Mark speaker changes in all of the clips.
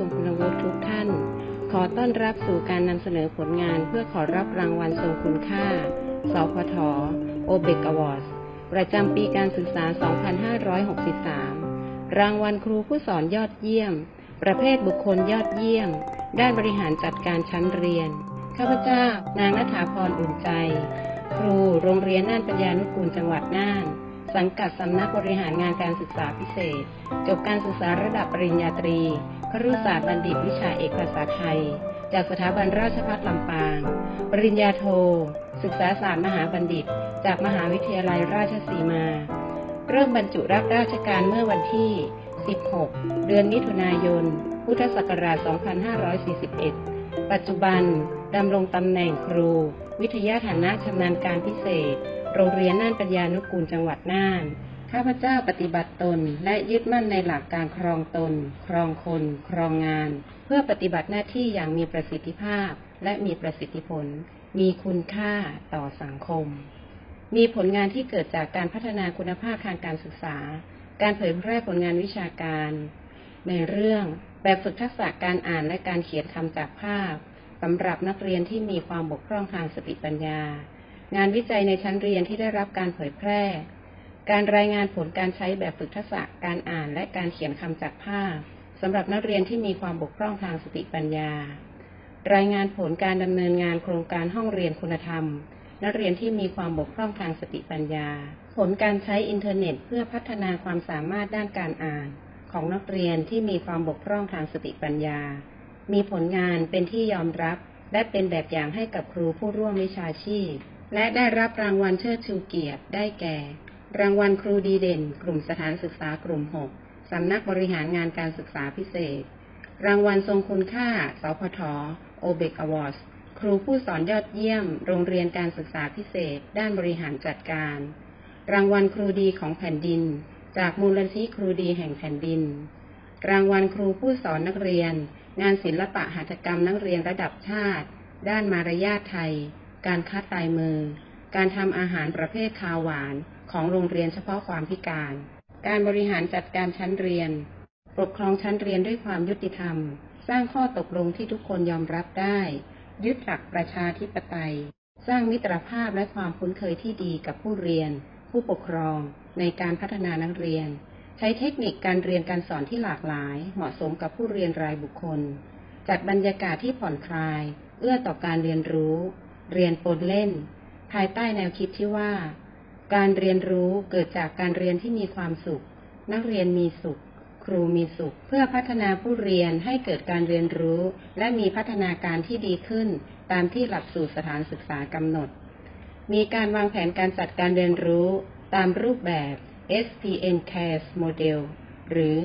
Speaker 1: รงคุณวุฒิทุกท่านขอต้อนรับสู่การนำเสนอผลงานเพื่อขอรับรางวัลทรงคุณค่าสพท. OBEC Awards ประจำปีการศึกษา 2563 รางวัลครูผู้สอนยอดเยี่ยมประเภทบุคคลยอดเยี่ยมด้านบริหารจัดการชั้นเรียนข้าพเจ้านางณฐาพรอุ่นใจครูโรงเรียนน่านปัญญานุกูลจังหวัดน่านสังกัดสำนักบริหารงานการศึกษาพิเศษจบการศึกษาระดับปริญญาตรีครุศาสตร์บัณฑิตวิชาเอกภาษาไทยจากสถาบันราชภัฏลำปางปริญญาโทศึกษาศาสตร์มหาบัณฑิตจากมหาวิทยาลัยราชสีมาเริ่มบรรจุรับราชการเมื่อวันที่ 16 เดือนมิถุนายน พุทธศักราช 2541 ปัจจุบันดำรงตำแหน่งครูวิทยาฐานะชำนาญการพิเศษโรงเรียนน่านปัญญานุกูลจังหวัดน่านข้าพเจ้าปฏิบัติตนและยึดมั่นในหลักการครองตนครองคนครองงานเพื่อปฏิบัติหน้าที่อย่างมีประสิทธิภาพและมีประสิทธิผลมีคุณค่าต่อสังคมมีผลงานที่เกิดจากการพัฒนาคุณภาพทางการศึกษาการเผยแพร่ผลงานวิชาการในเรื่องแบบฝึกทักษะการอ่านและการเขียนคำจากภาพสำหรับนักเรียนที่มีความบกพร่องทางสติปัญญางานวิจัยในชั้นเรียนที่ได้รับการเผยแพร่การรายงานผลการใช้แบบฝึกทักษะการอ่านและการเขียนคำจากภาพสำหรับนักเรียนที่มีความบกพร่องทางสติปัญญารายงานผลการดำเนินงานโครงการห้องเรียนคุณธรรมนักเรียนที่มีความบกพร่องทางสติปัญญาผลการใช้อินเทอร์เน็ตเพื่อพัฒนาความสามารถด้านการอ่านของนักเรียนที่มีความบกพร่องทางสติปัญญามีผลงานเป็นที่ยอมรับและเป็นแบบอย่างให้กับครูผู้ร่วมวิชาชีพและได้รับรางวัลเชิดชูเกียรติได้แก่รางวัลครูดีเด่นกลุ่มสถานศึกษากลุ่ม 6 สำนักบริหารงานการศึกษาพิเศษรางวัลทรงคุณค่าสพท. OBEC Awards ครูผู้สอนยอดเยี่ยมโรงเรียนการศึกษาพิเศษด้านบริหารจัดการรางวัลครูดีของแผ่นดินจากมูลนิธิครูดีแห่งแผ่นดินรางวัลครูผู้สอนนักเรียนงานศิลปะหัตถกรรมนักเรียนระดับชาติด้านมารยาทไทยการคัดลายมือการทำอาหารประเภทคาวหวานของโรงเรียนเฉพาะความพิการการบริหารจัดการชั้นเรียนปกครองชั้นเรียนด้วยความยุติธรรมสร้างข้อตกลงที่ทุกคนยอมรับได้ยึดหลักประชาธิปไตยสร้างมิตรภาพและความคุ้นเคยที่ดีกับผู้เรียนผู้ปกครองในการพัฒนานักเรียนใช้เทคนิคการเรียนการสอนที่หลากหลายเหมาะสมกับผู้เรียนรายบุคคลจัดบรรยากาศที่ผ่อนคลายเอื้อต่อการเรียนรู้เรียนปนเล่นภายใต้แนวคิดที่ว่าการเรียนรู้เกิดจากการเรียนที่มีความสุขนักเรียนมีสุขครูมีสุขเพื่อพัฒนาผู้เรียนให้เกิดการเรียนรู้และมีพัฒนาการที่ดีขึ้นตามที่หลักสูตรสถานศึกษากำหนดมีการวางแผนการจัดการเรียนรู้ตามรูปแบบ SPN CARES Model หรือ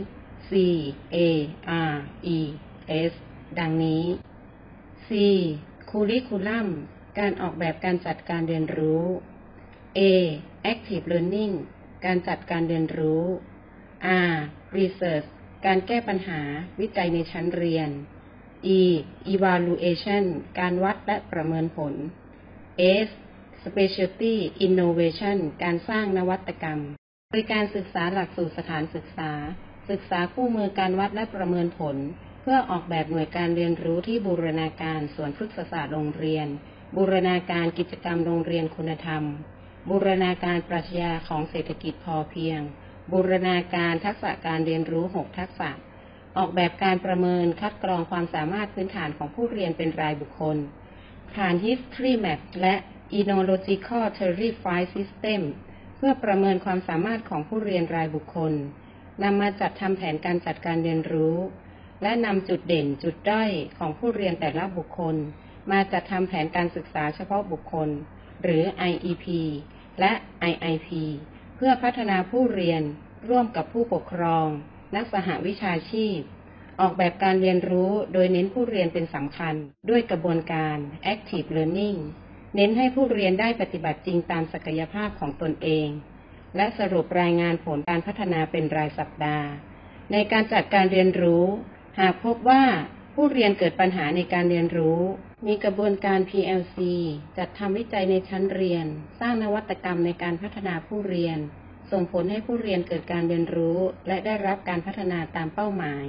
Speaker 1: CARES ดังนี้ C Curriculum การออกแบบการจัดการเรียนรู้ A Active Learning การจัดการเรียนรู้ R Research การแก้ปัญหาวิจัยในชั้นเรียน E Evaluation การวัดและประเมินผล S Specialty Innovation การสร้างนวัตกรรมบริการศึกษาหลักสูตรสถานศึกษาศึกษาคู่มือการวัดและประเมินผลเพื่อออกแบบหน่วยการเรียนรู้ที่บูรณาการสวนพฤกษศาสตร์โรงเรียนบูรณาการกิจกรรมโรงเรียนคุณธรรมบูรณาการปรัชญาของเศรษฐกิจพอเพียงบูรณาการทักษะการเรียนรู้ 6 ทักษะออกแบบการประเมินคัดกรองความสามารถพื้นฐานของผู้เรียนเป็นรายบุคคลผ่าน History Map และ Ethnological Terrified System เพื่อประเมินความสามารถของผู้เรียนรายบุคคลนำมาจัดทำแผนการจัดการเรียนรู้และนำจุดเด่นจุดด้อยของผู้เรียนแต่ละบุคคลมาจัดทำแผนการศึกษาเฉพาะบุคคลหรือ IEP และ IIP เพื่อพัฒนาผู้เรียนร่วมกับผู้ปกครองนักสหวิชาชีพออกแบบการเรียนรู้โดยเน้นผู้เรียนเป็นสำคัญด้วยกระบวนการ Active Learning เน้นให้ผู้เรียนได้ปฏิบัติจริงตามศักยภาพของตนเองและสรุปรายงานผลการพัฒนาเป็นรายสัปดาห์ในการจัดการเรียนรู้หากพบว่าผู้เรียนเกิดปัญหาในการเรียนรู้มีกระบวนการ PLC จัดทำวิจัยในชั้นเรียนสร้างนวัตกรรมในการพัฒนาผู้เรียนส่งผลให้ผู้เรียนเกิดการเรียนรู้และได้รับการพัฒนาตามเป้าหมาย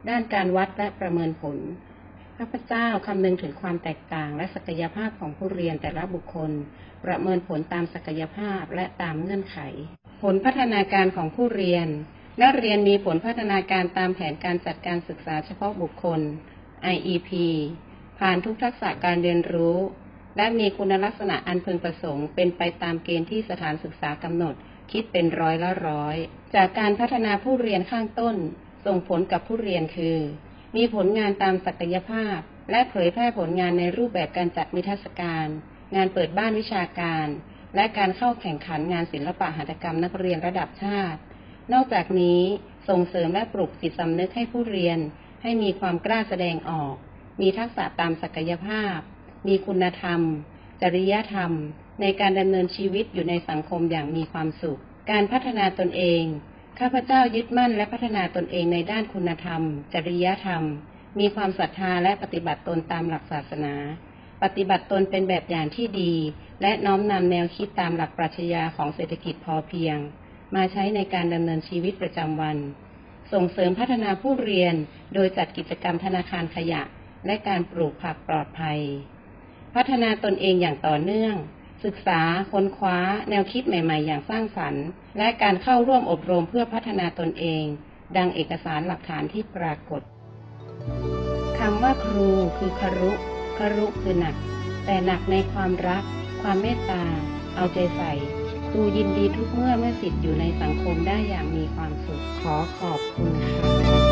Speaker 1: ด้านการวัดและประเมินผลข้าพเจ้าคำนึงถึงความแตกต่างและศักยภาพของผู้เรียนแต่ละบุคคลประเมินผลตามศักยภาพและตามเงื่อนไขผลพัฒนาการของผู้เรียนนักเรียนมีผลพัฒนาการตามแผนการจัดการศึกษาเฉพาะบุคคล IEP ผ่านทุกทักษะการเรียนรู้และมีคุณลักษณะอันพึงประสงค์เป็นไปตามเกณฑ์ที่สถานศึกษากำหนดคิดเป็น100%จากการพัฒนาผู้เรียนข้างต้นส่งผลกับผู้เรียนคือมีผลงานตามศักยภาพและเผยแพร่ผลงานในรูปแบบการจัดนิทรรศการงานเปิดบ้านวิชาการและการเข้าแข่งขันงานศิลปะหัตถกรรมนักเรียนระดับชาตินอกจากนี้ส่งเสริมและปลุกจิตสำนึกให้ผู้เรียนให้มีความกล้าแสดงออกมีทักษะตามศักยภาพมีคุณธรรมจริยธรรมในการดำเนินชีวิตอยู่ในสังคมอย่างมีความสุขการพัฒนาตนเองข้าพเจ้ายึดมั่นและพัฒนาตนเองในด้านคุณธรรมจริยธรรมมีความศรัทธาและปฏิบัติตนตามหลักศาสนาปฏิบัติตนเป็นแบบอย่างที่ดีและน้อมนำแนวคิดตามหลักปรัชญาของเศรษฐกิจพอเพียงมาใช้ในการดำเนินชีวิตประจำวันส่งเสริมพัฒนาผู้เรียนโดยจัดกิจกรรมธนาคารขยะและการปลูกผักปลอดภัยพัฒนาตนเองอย่างต่อเนื่องศึกษาค้นคว้าแนวคิดใหม่ๆอย่างสร้างสรรค์และการเข้าร่วมอบรมเพื่อพัฒนาตนเองดังเอกสารหลักฐานที่ปรากฏคำว่าครูคือครุคือหนักแต่หนักในความรักความเมตตาเอาใจใส่ครูยินดีทุกเมื่อศิษย์อยู่ในสังคมได้อย่างมีความสุขขอขอบคุณค่ะ